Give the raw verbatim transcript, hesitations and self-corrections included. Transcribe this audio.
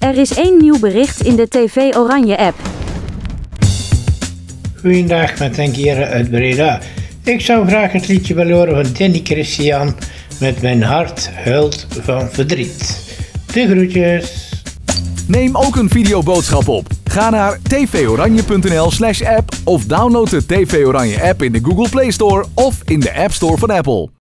Er is één nieuw bericht in de T V Oranje app. Goeiedag, met Henk Heren uit Breda. Ik zou graag het liedje willen horen van Danny Christian met Mijn hart huilt van verdriet. De groetjes. Neem ook een videoboodschap op. Ga naar tvoranje.nl slash app of download de T V Oranje app in de Google Play Store of in de App Store van Apple.